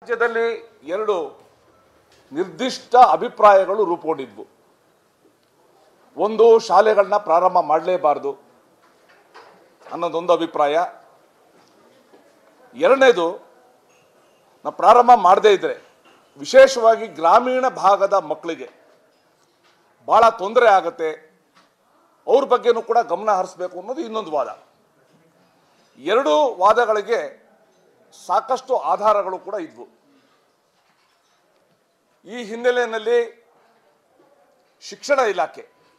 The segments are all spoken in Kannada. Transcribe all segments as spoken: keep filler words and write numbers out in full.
ರಾಜ್ಯದಲ್ಲಿ ಎರಡು ನಿರ್ದಿಷ್ಟ ಅಭಿಪ್ರಾಯಗಳು ರೂಪುಗೊಂಡಿದ್ವು. ಒಂದು, ಶಾಲೆಗಳನ್ನ ಪ್ರಾರಂಭ ಮಾಡಲೇಬಾರದು ಅನ್ನೋದೊಂದು ಅಭಿಪ್ರಾಯ. ಎರಡನೇದು, ನಾವು ಪ್ರಾರಂಭ ಮಾಡದೇ ಇದ್ರೆ ವಿಶೇಷವಾಗಿ ಗ್ರಾಮೀಣ ಭಾಗದ ಮಕ್ಕಳಿಗೆ ಭಾಳ ತೊಂದರೆ ಆಗುತ್ತೆ, ಅವ್ರ ಬಗ್ಗೆನೂ ಕೂಡ ಗಮನ ಹರಿಸಬೇಕು ಅನ್ನೋದು ಇನ್ನೊಂದು ವಾದ. ಎರಡೂ ವಾದಗಳಿಗೆ ಸಾಕಷ್ಟು ಆಧಾರಗಳು ಕೂಡ ಇದ್ವು. ಈ ಹಿನ್ನೆಲೆಯಲ್ಲಿ ಶಿಕ್ಷಣ ಇಲಾಖೆ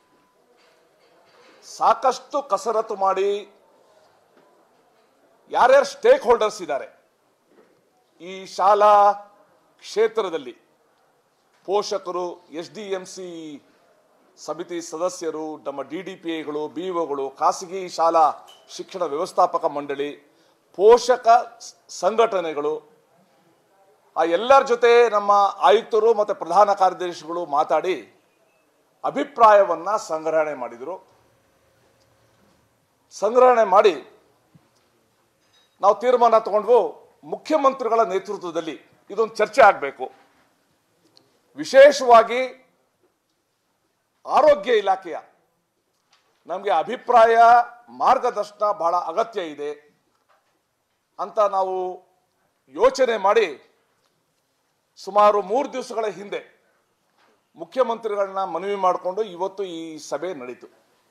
ಸಾಕಷ್ಟು ಕಸರತ್ತು ಮಾಡಿ ಯಾರ್ಯಾರು ಸ್ಟೇಕ್ ಹೋಲ್ಡರ್ಸ್ ಇದ್ದಾರೆ ಈ ಶಾಲಾ ಕ್ಷೇತ್ರದಲ್ಲಿ, ಪೋಷಕರು, ಎಸ್ ಡಿ ಎಂ ಸಿ ಸಮಿತಿ ಸದಸ್ಯರು, ನಮ್ಮ ಡಿ ಡಿ ಪಿ ಐಗಳು, ಬಿ ಒಗಳು, ಖಾಸಗಿ ಶಾಲಾ ಶಿಕ್ಷಣ ವ್ಯವಸ್ಥಾಪಕ ಮಂಡಳಿ, ಪೋಷಕ ಸಂಘಟನೆಗಳು, ಆ ಎಲ್ಲರ ಜೊತೆ ನಮ್ಮ ಆಯುಕ್ತರು ಮತ್ತು ಪ್ರಧಾನ ಕಾರ್ಯದರ್ಶಿಗಳು ಮಾತಾಡಿ ಅಭಿಪ್ರಾಯವನ್ನು ಸಂಗ್ರಹಣೆ ಮಾಡಿದರು. ಸಂಗ್ರಹಣೆ ಮಾಡಿ ನಾವು ತೀರ್ಮಾನ ತಗೊಂಡ್ವು, ಮುಖ್ಯಮಂತ್ರಿಗಳ ನೇತೃತ್ವದಲ್ಲಿ ಇದೊಂದು ಚರ್ಚೆ ಆಗಬೇಕು. ವಿಶೇಷವಾಗಿ ಆರೋಗ್ಯ ಇಲಾಖೆಯ ನಮಗೆ ಅಭಿಪ್ರಾಯ, ಮಾರ್ಗದರ್ಶನ ಬಹಳ ಅಗತ್ಯ ಇದೆ ಅಂತ ನಾವು ಯೋಚನೆ ಮಾಡಿ ಸುಮಾರು ಮೂರು ದಿವಸಗಳ ಹಿಂದೆ ಮುಖ್ಯಮಂತ್ರಿಗಳನ್ನ ಮನವಿ ಮಾಡಿಕೊಂಡು ಇವತ್ತು ಈ ಸಭೆ ನಡೀತು.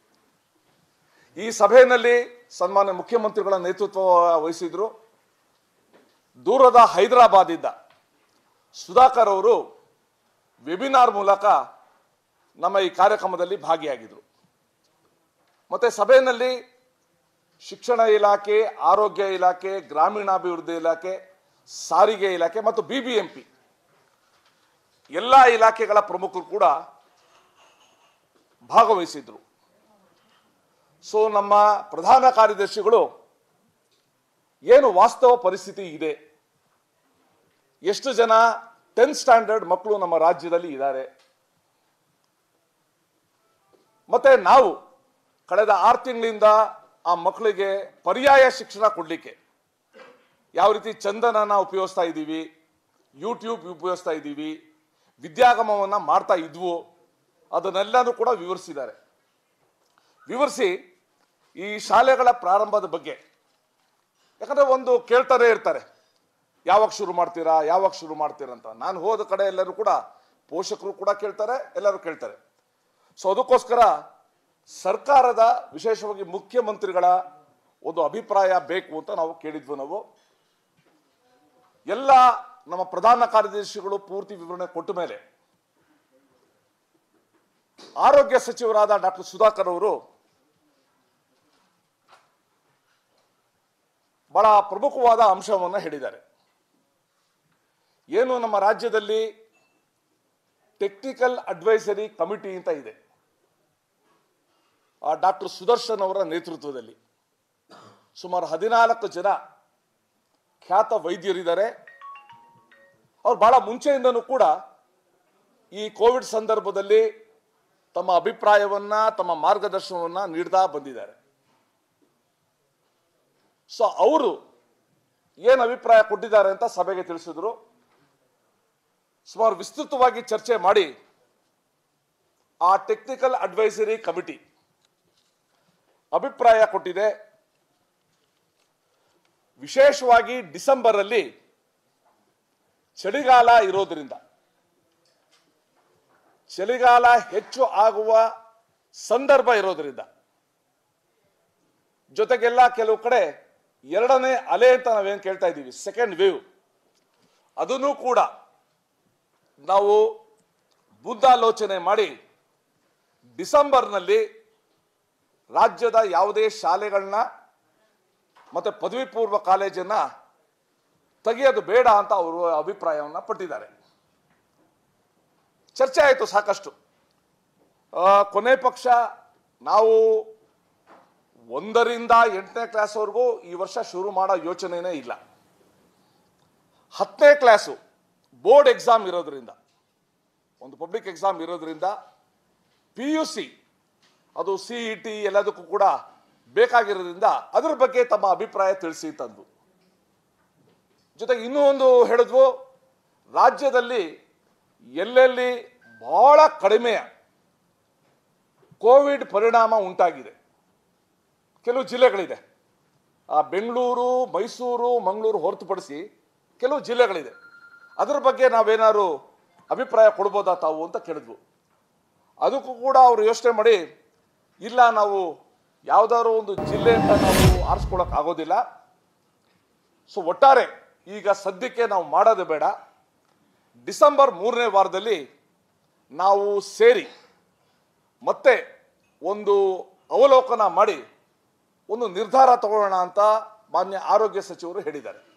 ಈ ಸಭೆಯಲ್ಲಿ ಸನ್ಮಾನ್ಯ ಮುಖ್ಯಮಂತ್ರಿಗಳ ನೇತೃತ್ವ ವಹಿಸಿದ್ರು. ದೂರದ ಹೈದರಾಬಾದಿಂದ ಸುಧಾಕರ್ ಅವರು ವೆಬಿನಾರ್ ಮೂಲಕ ನಮ್ಮ ಈ ಕಾರ್ಯಕ್ರಮದಲ್ಲಿ ಭಾಗಿಯಾಗಿದ್ರು. ಮತ್ತೆ ಸಭೆಯಲ್ಲಿ ಶಿಕ್ಷಣ ಇಲಾಖೆ, ಆರೋಗ್ಯ ಇಲಾಖೆ, ಗ್ರಾಮೀಣಾಭಿವೃದ್ಧಿ ಇಲಾಖೆ, ಸಾರಿಗೆ ಇಲಾಖೆ ಮತ್ತು ಬಿ ಬಿ ಎಂ ಪಿ ಎಲ್ಲ ಇಲಾಖೆಗಳ ಪ್ರಮುಖರು ಕೂಡ ಭಾಗವಹಿಸಿದ್ರು. ಸೊ ನಮ್ಮ ಪ್ರಧಾನ ಕಾರ್ಯದರ್ಶಿಗಳು ಏನು ವಾಸ್ತವ ಪರಿಸ್ಥಿತಿ ಇದೆ, ಎಷ್ಟು ಜನ ಟೆಂತ್ ಸ್ಟ್ಯಾಂಡರ್ಡ್ ಮಕ್ಕಳು ನಮ್ಮ ರಾಜ್ಯದಲ್ಲಿ ಇದ್ದಾರೆ, ಮತ್ತೆ ನಾವು ಕಳೆದ ಆರು ತಿಂಗಳಿಂದ ಆ ಮಕ್ಕಳಿಗೆ ಪರ್ಯಾಯ ಶಿಕ್ಷಣ ಕೊಡಲಿಕ್ಕೆ ಯಾವ ರೀತಿ ಚಂದನನ ಉಪಯೋಗಿಸ್ತಾ ಇದ್ದೀವಿ, ಯೂಟ್ಯೂಬ್ ಉಪಯೋಗಿಸ್ತಾ ಇದ್ದೀವಿ, ವಿದ್ಯಾಗಮವನ್ನು ಮಾಡ್ತಾ ಇದ್ವು, ಅದನ್ನೆಲ್ಲನೂ ಕೂಡ ವಿವರಿಸಿದ್ದಾರೆ. ವಿವರಿಸಿ ಈ ಶಾಲೆಗಳ ಪ್ರಾರಂಭದ ಬಗ್ಗೆ, ಯಾಕಂದರೆ ಒಂದು ಕೇಳ್ತಾನೆ ಇರ್ತಾರೆ, ಯಾವಾಗ ಶುರು ಮಾಡ್ತೀರಾ ಯಾವಾಗ ಶುರು ಮಾಡ್ತೀರಾ ಅಂತ. ನಾನು ಹೋದ ಕಡೆ ಎಲ್ಲರೂ ಕೂಡ ಪೋಷಕರು ಕೂಡ ಕೇಳ್ತಾರೆ, ಎಲ್ಲರೂ ಕೇಳ್ತಾರೆ. ಸೊ ಅದಕ್ಕೋಸ್ಕರ ಸರ್ಕಾರದ, ವಿಶೇಷವಾಗಿ ಮುಖ್ಯಮಂತ್ರಿಗಳ ಒಂದು ಅಭಿಪ್ರಾಯ ಬೇಕು ಅಂತ ನಾವು ಕೇಳಿದ್ವು. ನಾವು ಎಲ್ಲ ನಮ್ಮ ಪ್ರಧಾನ ಕಾರ್ಯದರ್ಶಿಗಳು ಪೂರ್ತಿ ವಿವರಣೆ ಕೊಟ್ಟ ಮೇಲೆ ಆರೋಗ್ಯ ಸಚಿವರಾದ ಡಾಕ್ಟರ್ ಸುಧಾಕರ್ ಅವರು ಬಹಳ ಪ್ರಮುಖವಾದ ಅಂಶವನ್ನು ಹೇಳಿದ್ದಾರೆ. ಏನು ನಮ್ಮ ರಾಜ್ಯದಲ್ಲಿ ಟೆಕ್ನಿಕಲ್ ಅಡ್ವೈಸರಿ ಕಮಿಟಿ ಅಂತ ಇದೆ, ಆ ಡಾಕ್ಟರ್ ಸುದರ್ಶನ್ ಅವರ ನೇತೃತ್ವದಲ್ಲಿ ಸುಮಾರು ಹದಿನಾಲ್ಕು ಜನ ಖ್ಯಾತ ವೈದ್ಯರಿದ್ದಾರೆ. ಅವ್ರು ಬಹಳ ಮುಂಚೆಯಿಂದನೂ ಕೂಡ ಈ ಕೋವಿಡ್ ಸಂದರ್ಭದಲ್ಲಿ ತಮ್ಮ ಅಭಿಪ್ರಾಯವನ್ನ, ತಮ್ಮ ಮಾರ್ಗದರ್ಶನವನ್ನ ನೀಡ್ತಾ ಬಂದಿದ್ದಾರೆ. ಸೊ ಅವರು ಏನು ಅಭಿಪ್ರಾಯ ಕೊಟ್ಟಿದ್ದಾರೆ ಅಂತ ಸಭೆಗೆ ತಿಳಿಸಿದ್ರು. ಸುಮಾರು ವಿಸ್ತೃತವಾಗಿ ಚರ್ಚೆ ಮಾಡಿ ಆ ಟೆಕ್ನಿಕಲ್ ಅಡ್ವೈಸರಿ ಕಮಿಟಿ ಅಭಿಪ್ರಾಯ ಕೊಟ್ಟಿದೆ. ವಿಶೇಷವಾಗಿ ಡಿಸೆಂಬರ್ ಅಲ್ಲಿ ಚಳಿಗಾಲ ಇರೋದ್ರಿಂದ, ಚಳಿಗಾಲ ಹೆಚ್ಚು ಆಗುವ ಸಂದರ್ಭ ಇರೋದ್ರಿಂದ, ಜೊತೆಗೆಲ್ಲ ಕೆಲವು ಕಡೆ ಎರಡನೇ ಅಲೆ ಅಂತ ನಾವೇನು ಕೇಳ್ತಾ ಇದ್ದೀವಿ, ಸೆಕೆಂಡ್ ವೇವ್, ಅದನ್ನು ಕೂಡ ನಾವು ಮುಂದಾಲೋಚನೆ ಮಾಡಿ ಡಿಸೆಂಬರ್ನಲ್ಲಿ ರಾಜ್ಯದ ಯಾವುದೇ ಶಾಲೆಗಳನ್ನ ಮತ್ತೆ ಪದವಿ ಪೂರ್ವ ಕಾಲೇಜನ್ನ ತೆಗೆಯೋದು ಬೇಡ ಅಂತ ಅವರು ಅಭಿಪ್ರಾಯವನ್ನು ಪಟ್ಟಿದ್ದಾರೆ. ಚರ್ಚೆ ಆಯಿತು ಸಾಕಷ್ಟು. ಕೊನೆ ಪಕ್ಷ ನಾವು ಒಂದರಿಂದ ಎಂಟನೇ ಕ್ಲಾಸ್ವರೆಗೂ ಈ ವರ್ಷ ಶುರು ಮಾಡೋ ಯೋಚನೆನೇ ಇಲ್ಲ. ಹತ್ತನೇ ಕ್ಲಾಸು ಬೋರ್ಡ್ ಎಕ್ಸಾಮ್ ಇರೋದ್ರಿಂದ, ಒಂದು ಪಬ್ಲಿಕ್ ಎಕ್ಸಾಮ್ ಇರೋದ್ರಿಂದ, ಪಿ ಯು ಸಿ ಅದು ಸಿ ಇ ಟಿ ಎಲ್ಲದಕ್ಕೂ ಕೂಡ ಬೇಕಾಗಿರೋದ್ರಿಂದ ಅದರ ಬಗ್ಗೆ ತಮ್ಮ ಅಭಿಪ್ರಾಯ ತಿಳಿಸಿ ತಂದು. ಜೊತೆಗೆ ಇನ್ನೂ ಒಂದು ಹೇಳಿದ್ವು, ರಾಜ್ಯದಲ್ಲಿ ಎಲ್ಲೆಲ್ಲಿ ಬಹಳ ಕಡಿಮೆಯ ಕೋವಿಡ್ ಪರಿಣಾಮ ಉಂಟಾಗಿದೆ, ಕೆಲವು ಜಿಲ್ಲೆಗಳಿದೆ, ಆ ಬೆಂಗಳೂರು, ಮೈಸೂರು, ಮಂಗಳೂರು ಹೊರತುಪಡಿಸಿ ಕೆಲವು ಜಿಲ್ಲೆಗಳಿದೆ. ಅದರ ಬಗ್ಗೆ ನಾವೇನಾದ್ರು ಅಭಿಪ್ರಾಯ ಕೊಡ್ಬೋದಾ ತಾವು ಅಂತ ಕೇಳಿದ್ವು. ಅದಕ್ಕೂ ಕೂಡ ಅವರು ಯೋಚನೆ ಮಾಡಿ, ಇಲ್ಲ ನಾವು ಯಾವುದಾದ್ರು ಒಂದು ಜಿಲ್ಲೆ ಅಂತ ನಾವು ಆರಿಸ್ಕೊಳ್ಳೋಕೆ ಆಗೋದಿಲ್ಲ, ಸೊ ಒಟ್ಟಾರೆ ಈಗ ಸದ್ಯಕ್ಕೆ ನಾವು ಮಾಡೋದು ಬೇಡ, ಡಿಸೆಂಬರ್ ಮೂರನೇ ವಾರದಲ್ಲಿ ನಾವು ಸೇರಿ ಮತ್ತೆ ಒಂದು ಅವಲೋಕನ ಮಾಡಿ ಒಂದು ನಿರ್ಧಾರ ತಗೊಳ್ಳೋಣ ಅಂತ ಮಾನ್ಯ ಆರೋಗ್ಯ ಸಚಿವರು ಹೇಳಿದ್ದಾರೆ.